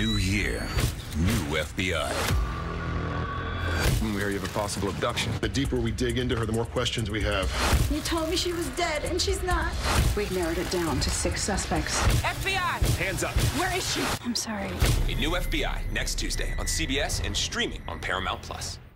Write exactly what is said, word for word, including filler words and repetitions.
New year, new F B I. We hear you have a possible abduction. The deeper we dig into her, the more questions we have. You told me she was dead, and she's not. We've narrowed it down to six suspects. F B I! Hands up. Where is she? I'm sorry. A new F B I next Tuesday on C B S and streaming on Paramount Plus.